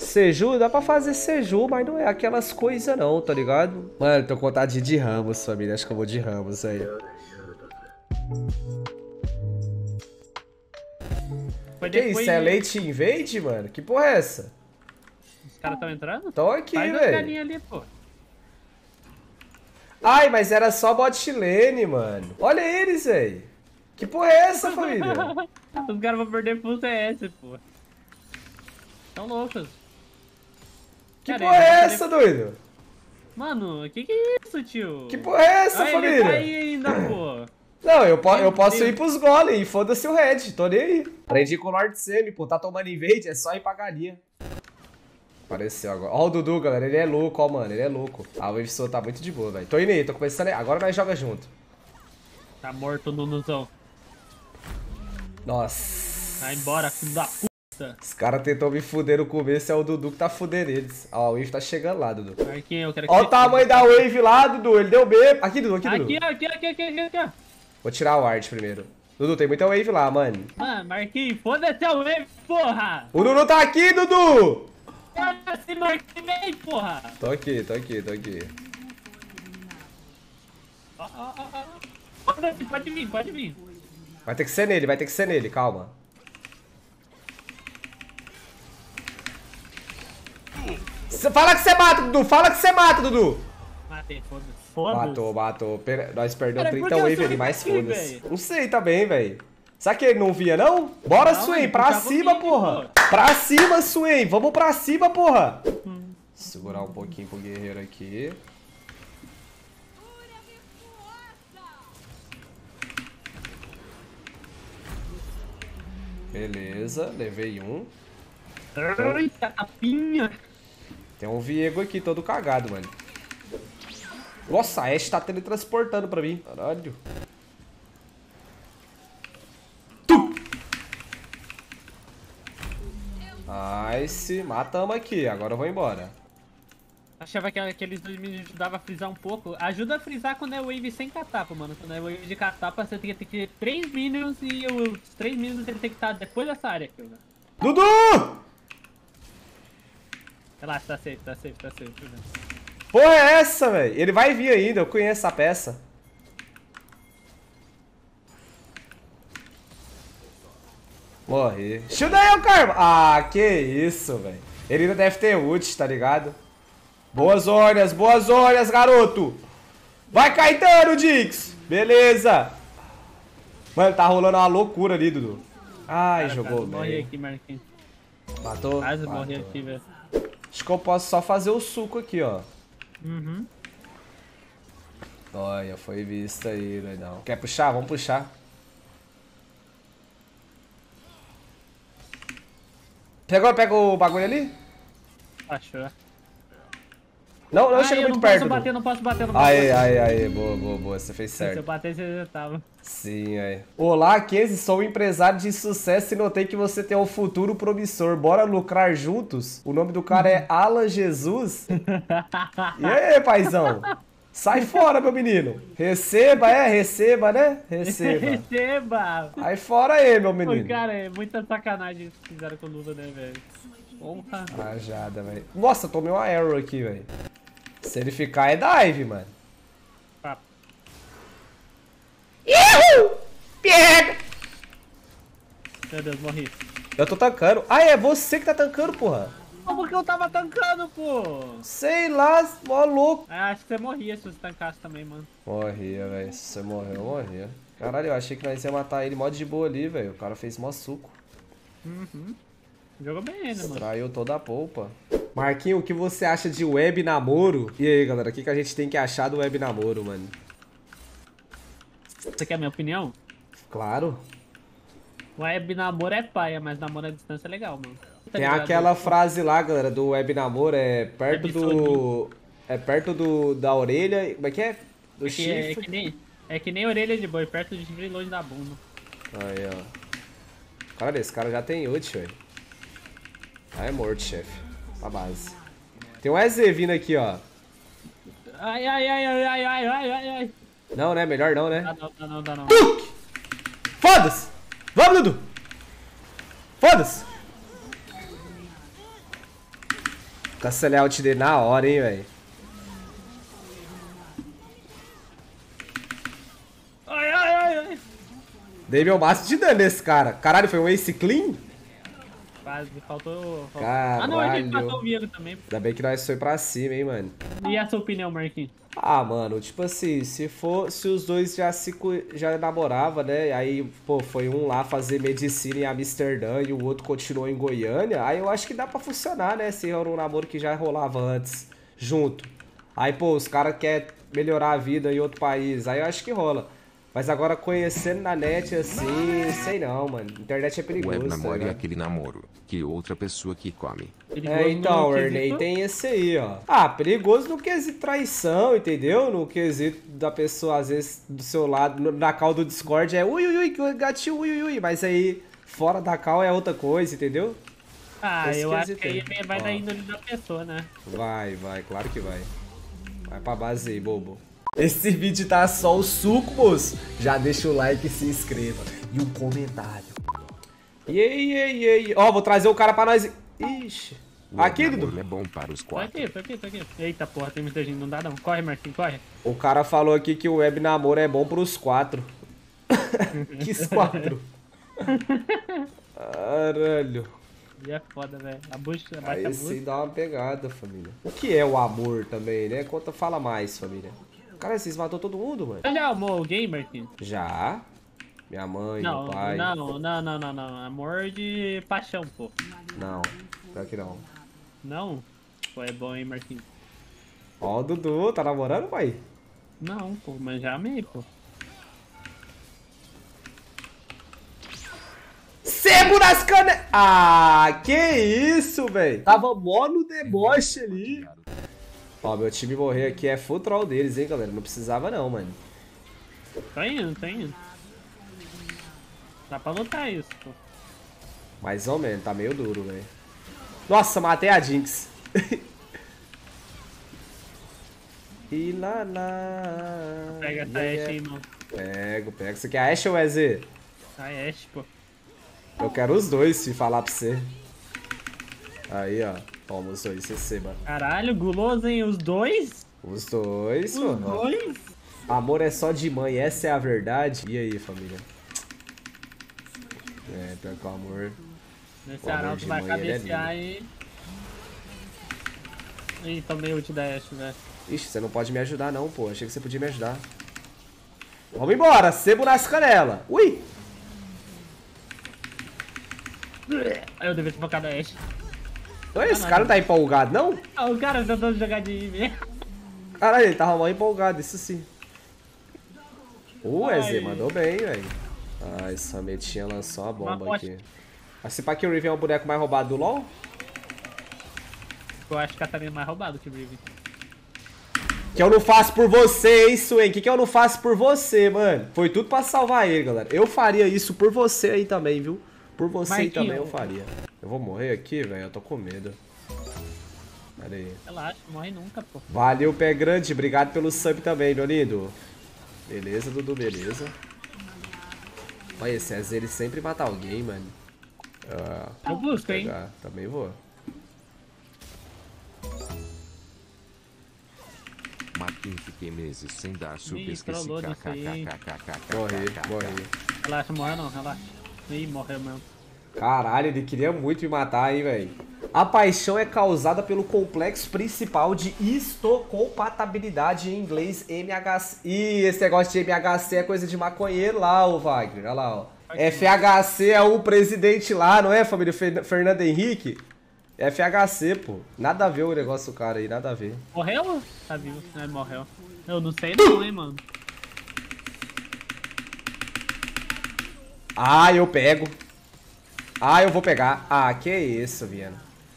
Seju, dá pra fazer Seju, mas não é aquelas coisas não, tá ligado? Mano, tô com vontade de ir de Ramos, família. Acho que eu vou de Ramos aí. Que isso, é late invade, mano? Que porra é essa? Os caras tão entrando? Tô aqui, velho. Faz as galinhas ali, pô. Ai, mas era só bot lane, mano. Olha eles, velho. Que porra é essa, família? Os caras vão perder full CS, pô. Tão loucos. Que porra é essa, doido? Mano, que é isso, tio? Que porra é essa, família? Ele tá aí ainda, pô. Não, eu posso ir pros golem, foda-se o red, tô nem aí. Aprendi com o Lord Semi, pô, tá tomando invade, é só ir pra galinha. Apareceu agora. Ó o Dudu, galera, ele é louco, ó, mano, ele é louco. Ah, o Wavesoul tá muito de boa, velho. Tô indo aí, tô começando aí. Agora nós joga junto. Tá morto no Nuzão. Nossa. Vai embora, filho da puta. Os caras tentou me fuder no começo, é o Dudu que tá fudendo eles. Ó, o Wave tá chegando lá, Dudu. Marquinhos, eu quero que ó o tamanho da Wave lá, Dudu, ele deu B. Aqui, Dudu, aqui, Dudu. Aqui. Vou tirar o Ward primeiro. Dudu, tem muita Wave lá, mano. Mano, Marquinhos, foda-se a Wave, porra. O Dudu tá aqui, Dudu. Foda-se, Marquinhos, porra. Tô aqui. Foda-se, pode vir. Vai ter que ser nele, calma. Fala que você mata, Dudu. Matei, foda-se. Matou. Nós perdemos Cara, 30 wave ali, mas aqui, foda-se. véio? Não sei também, velho. Será que ele não via, não? Bora, Swain, pra cima, porra. Pra cima, Swain. Vamos pra cima, porra. Segurar um pouquinho pro guerreiro aqui. Beleza, levei um. Eita, tapinha. Tem um Viego aqui, todo cagado, mano. Nossa, a Ashe tá teletransportando pra mim. Caralho. Nice. Matamos aqui. Agora eu vou embora. Achava que aqueles 2 minions ajudavam a frisar um pouco. Ajuda a frisar quando é wave sem catapa, mano. Quando é wave de catapa, você tem que ter 3 minions e os 3 minions ele tem que estar depois dessa área aqui, mano. Dudu! Relaxa, tá safe. Né? Porra é essa, velho? Ele vai vir ainda, eu conheço essa peça. Morri. Shield aí, o Karma! Ah, que isso, velho. Ele ainda deve ter ult, tá ligado? Boas olhas, garoto! Vai, Caetano, Dix! Beleza! Mano, tá rolando uma loucura ali, Dudu. Ai, cara, jogou bem. Morri aqui, Marquinhos. Matou? Quase morri aqui, velho. Acho que eu posso só fazer o suco aqui, ó. Uhum. Olha, foi visto aí, doidão. Quer puxar? Vamos puxar. Pega o bagulho ali? Achou. Não chega muito perto. Não posso bater. Aí, boa, você fez certo. Se eu bater, você já tava. Sim, aí. Olá, Kenzie, sou um empresário de sucesso e notei que você tem um futuro promissor. Bora lucrar juntos? O nome do cara é Alan Jesus. E aí, paizão? Sai fora, meu menino. Receba, né? Receba. Aí fora aí, meu menino. Pô, cara, é muita sacanagem que fizeram com o Lula, né, velho? Porra. Rajada, velho. Nossa, tomei uma arrow aqui, velho. Se ele ficar, é dive, mano. Papo. Ihu! Pega! Meu Deus, morri. Eu tô tancando. Ah, é você que tá tancando, porra. Como que eu tava tancando, pô? Sei lá, mó louco. Ah, acho que você morria se você tancasse também, mano. Morria, velho. Se você morreu, eu morria. Caralho, eu achei que nós ia matar ele mó de boa ali, velho. O cara fez mó suco. Uhum. Jogou bem ainda, mano. Traiu toda a polpa. Marquinho, o que você acha de web namoro? E aí, galera, o que a gente tem que achar do web namoro, mano? Você quer a minha opinião? Claro. Web namoro é paia, mas namoro à distância é legal, mano. Tem aquela frase lá, galera, do web namoro, é perto do... É perto da orelha... Como é que é? Do chifre. É que nem orelha de boi, perto de chifre e longe da bunda. Aí, ó. Cara, esse cara já tem ult, velho. Ah, é morto, chefe. Pra base. Tem um EZ vindo aqui, ó. Ai. Não, né? Melhor não, né? Dá não. Foda-se! Vamos, Dudu! Foda-se! Cancelei a ult dele na hora, hein, velho. Ai, ai, ai, ai. Dei meu máximo de dano nesse cara. Caralho, foi um ace clean? Quase, faltou... Caralho. Ah, não, a gente matou o Viego também. Ainda bem que nós foi pra cima, hein, mano. E a sua opinião, Marquinhos? Ah, mano, tipo assim, se os dois já namoravam, né? Aí, pô, foi um lá fazer medicina em Amsterdã e o outro continuou em Goiânia, aí eu acho que dá pra funcionar, né? Se era um namoro que já rolava antes, junto. Aí, pô, os caras querem melhorar a vida em outro país, aí eu acho que rola. Mas agora conhecendo na net assim, sei não, mano. Internet é perigoso. Web namoro tá é aquele namoro que outra pessoa que come. É, então, Ernei, tem esse aí, ó. Ah, perigoso no quesito traição, entendeu? No quesito da pessoa, às vezes, do seu lado, na call do Discord é ui, ui, ui, gatinho, ui, ui, ui. Mas aí, fora da call é outra coisa, entendeu? Ah, Esse eu acho quesito que aí aí. vai Ó. da índole da pessoa, né? Vai, claro que vai. Vai pra base aí, bobo. Esse vídeo tá só o suco, moço. Já deixa o like e se inscreva. E um comentário. E aí. Ó, vou trazer o cara pra nós. Ixi. O Aqui, web Dudu. namoro é bom para os Tô quatro. aqui, tô aqui. Eita porra, tem muita gente, não dá não. Corre, Marquinhos, corre. O cara falou aqui que o web namoro é bom pros 4. Que 4? Caralho. E é foda, velho. A bucha, Aí baixa a sim bucha. dá uma pegada, família. O que é o amor também, né? Conta, fala mais, família. Cara, vocês matou todo mundo, mano? Você já amou alguém, Marquinhos? Já. Minha mãe, Não, meu pai. não. Amor de paixão, pô. Não, pior que não. Não? Pô, é bom, hein, Marquinhos? Ó o Dudu, tá namorando, pai? Não, pô, mas já amei, pô. Sebo nas canelas! Ah, que isso, velho? Tava mó no deboche ali. Ó, meu time morrer aqui é full troll deles, hein, galera? Não precisava não, mano. Tô indo. Dá pra lutar isso, pô. Mais ou menos, tá meio duro, velho. Nossa, matei a Jinx. E lá. Pega essa Ashe aí, mano. Pego. Você quer a Ashe ou EZ? A Ashe, pô. Eu quero os dois, se falar pra você. Aí, ó. Toma os dois, receba. Caralho, guloso, hein? Os dois? Os dois, Os mano. dois? Amor é só de mãe, essa é a verdade. E aí, família? É, pior que o amor. Esse O amor Arauto de vai mãe, ele é cabecear aí. Ih, tomei ult da Ashe, velho. Ixi, você não pode me ajudar não, pô. Achei que você podia me ajudar. Vamos embora, sebo nas canelas. Ui! Eu devia ter focado a Ashe. Então esse cara não tá empolgado, não? Ah, o cara tentando jogar de IV. Caralho, ele tava mal empolgado, isso sim. Ai. EZ, mandou bem, velho. Ah, essa metinha lançou uma bomba Uma aqui. Assim, pra que o Riven é o boneco mais roubado do LoL? Eu acho que a Catarina é mais roubado que o Riven. Que eu não faço por você, hein, Swain? Que eu não faço por você, mano? Foi tudo pra salvar ele, galera. Eu faria isso por você aí também, viu? Por você aí Marquinhos. também eu faria. Eu vou morrer aqui, velho. Eu tô com medo. Pera aí. Relaxa, morre nunca, pô. Valeu, pé grande. Obrigado pelo sub também, meu lindo. Beleza, Dudu, beleza. Olha, esse EZ, ele sempre mata alguém, mano. Ah, Eu busco, hein? pegar. Também vou. Marquinhos, fiquei meses sem dar super, Ih, esqueci trollou nisso aí. Morri. Relaxa, morreu não, relaxa. Ih, morreu mesmo. Caralho, ele queria muito me matar, hein, velho. A paixão é causada pelo complexo principal de histocompatibilidade, em inglês MHC. Ih, esse negócio de MHC é coisa de maconheiro lá, ô Wagner. Olha lá, ó. FHC é o presidente lá, não é, família? Fernando Henrique? FHC, pô. Nada a ver o negócio do cara aí, nada a ver. Morreu? Tá vivo. É, morreu. Eu não sei não, hein, mano. Ah, eu pego. Ah, eu vou pegar. Ah, que isso, Viana.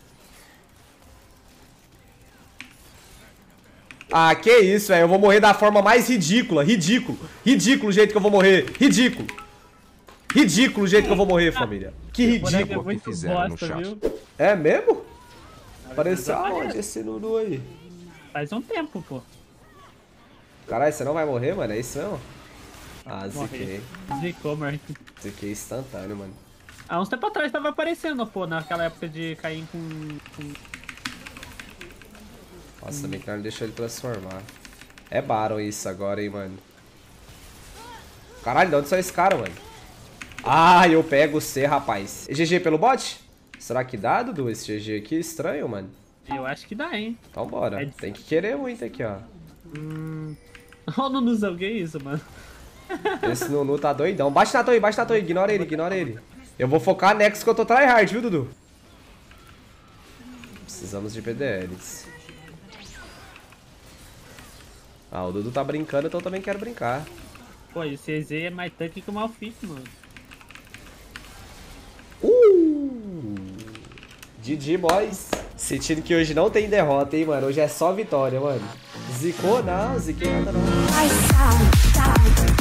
Ah, que isso, velho. Eu vou morrer da forma mais ridícula. Ridículo o jeito que eu vou morrer. Ridículo o jeito que eu vou morrer, família. Que O boneco é ridículo. muito fizeram no bosta, chat. viu? É mesmo? Apareceu Aparece. aonde esse Lulu aí? Faz um tempo, pô. Caralho, você não vai morrer, mano? É isso mesmo? Ah, Morri. ziquei. Zicou, mano. Ziquei instantâneo, mano. Há uns tempos atrás tava aparecendo, pô, naquela época de cair com Nossa, bem que não deixou ele transformar. É Baron isso agora, hein, mano. Caralho, de onde saiu esse cara, mano? Ah, eu pego o C, rapaz. E GG pelo bot? Será que dá, Dudu, esse GG aqui? Estranho, mano. Eu acho que dá, hein? Então bora. Tem que querer muito aqui, ó. Ó, não nos joguei isso, mano. Esse Nunu tá doidão. Bate na torre, ignora ele, ignora ele. Eu vou focar Nexus que eu tô tryhard, viu, Dudu? Precisamos de PDLs. Ah, o Dudu tá brincando, então eu também quero brincar. Pô, e o CZ é mais tanque que o Malfit, mano. GG, boys. Sentindo que hoje não tem derrota, hein, mano. Hoje é só vitória, mano. Zicou? Não, ziquei nada não.